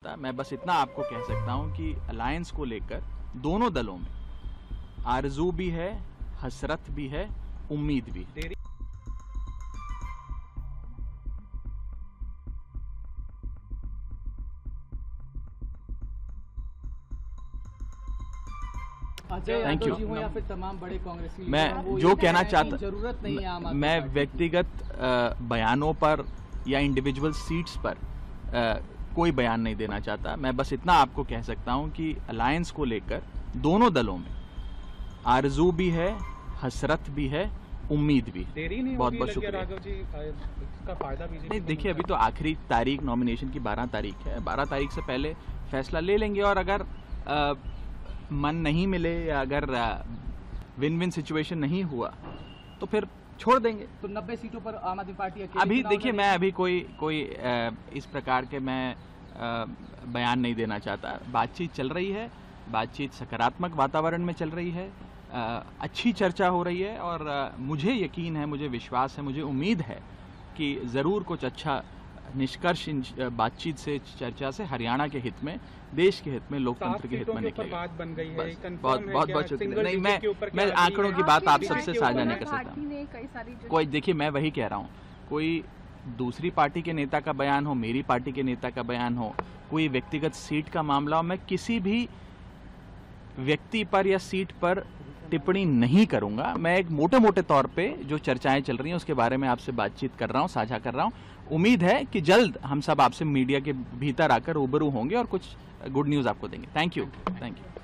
चाहता। मैं बस इतना आपको कह सकता हूं कि अलायंस को लेकर दोनों दलों में आरजू भी है, हसरत भी है, उम्मीद भी है। Thank you. या फिर तमाम बड़े कांग्रेसी मैं जो कहना चाहता, जरूरत नहीं है आम आदमी मैं पार्टी व्यक्तिगत बयानों पर या इंडिविजुअल सीट्स पर कोई बयान नहीं देना चाहता। मैं बस इतना आपको कह सकता हूं कि अलायंस को लेकर दोनों दलों में आरजू भी है, हसरत भी है, उम्मीद भी। देरी नहीं बहुत होगी, बहुत शुक्रिया। राघव जी, इसका फायदा बीजेपी नहीं देखिए, अभी तो आखिरी तारीख नॉमिनेशन की 12 तारीख है। 12 तारीख से पहले फैसला ले लेंगे, और अगर मन नहीं मिले या अगर विन विन सिचुएशन नहीं हुआ तो फिर छोड़ देंगे। तो 90 सीटों पर आम आदमी पार्टी अकेले अभी चुनाव देखिए, लड़ेगी? मैं अभी कोई इस प्रकार के मैं बयान नहीं देना चाहता। बातचीत चल रही है, बातचीत सकारात्मक वातावरण में चल रही है, अच्छी चर्चा हो रही है, और मुझे यकीन है, मुझे विश्वास है, मुझे उम्मीद है कि ज़रूर कुछ अच्छा निष्कर्ष इन बातचीत से, चर्चा से हरियाणा के हित में, देश के हित में, लोकतंत्र के हित में निकलेगा। बात बन गई है, बहुत बहुत बहुत शुक्रिया। नहीं, मैं आंकड़ों की बात आप सबसे साझा नहीं कर सकता। कोई देखिए, मैं वही कह रहा हूँ, कोई दूसरी पार्टी के नेता का बयान हो, मेरी पार्टी के नेता का बयान हो, कोई व्यक्तिगत सीट का मामला हो, मैं किसी भी व्यक्ति पर या सीट पर टिप्पणी नहीं करूंगा। मैं एक मोटे मोटे तौर पे जो चर्चाएं चल रही हैं उसके बारे में आपसे बातचीत कर रहा हूं, साझा कर रहा हूं। उम्मीद है कि जल्द हम सब आपसे मीडिया के भीतर आकर रूबरू होंगे और कुछ गुड न्यूज आपको देंगे। Thank you.